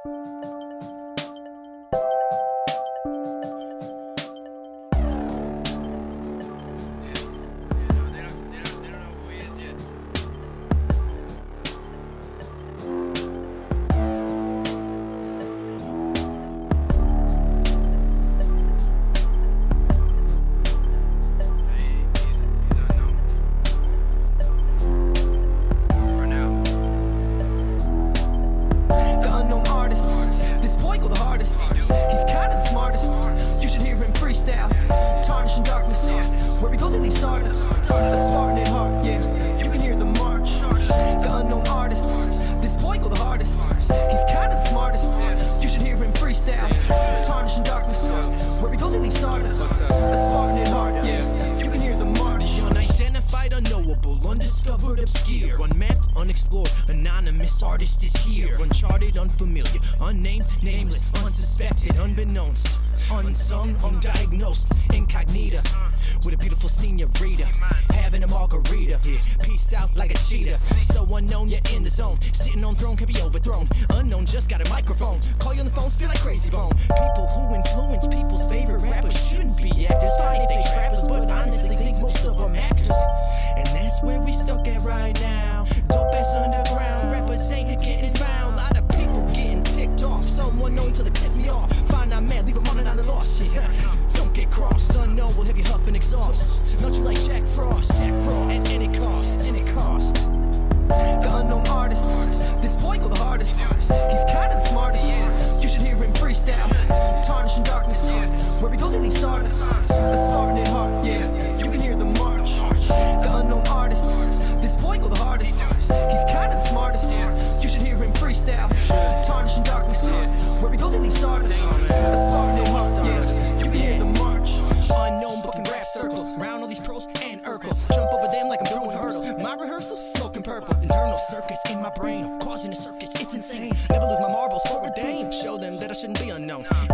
Undiscovered, obscure, unmapped, unexplored, anonymous artist is here. Uncharted, unfamiliar, unnamed, nameless, unsuspected, unbeknownst, unsung, undiagnosed, incognita. With a beautiful senorita, having a margarita. Yeah, peace out like a cheetah. So unknown, you're in the zone. Sitting on throne can be overthrown. Unknown, just got a microphone. Call you on the phone, feel like crazy bone. People who influence people's favorite rappers shouldn't be actors. Fine if they trappers, but honestly think most of them actors. And that's where we stuck at right now. Dope ass underground rappers ain't getting found. A lot of people getting ticked off. Someone known till they piss me off. Find out man, leave them running on the loss. Yeah. Don't get crossed. Unknown will have you huffing exhaust. Not you like Jack Frost. At any cost. The unknown artist. This boy go the hardest. He's kinda the smartest. You should hear him freestyle. Tarnish in darkness. Where he goes and he started. A Spartan at heart. Yeah, you can hear the march. The unknown artist. This boy go the hardest. He's kinda the smartest. You should hear him freestyle. Tarnish in darkness. Where he goes and he started. A Spartan at heart. Yeah, you can hear the march. Unknown booking rap circles. Round all these pros and Urkels. Jump over them like I'm doing hurdles. My rehearsal, smoking purple. Internal circuits in my brain, causing a circus, it's insane. Never lose my marbles for a dame. Show them that I shouldn't be unknown.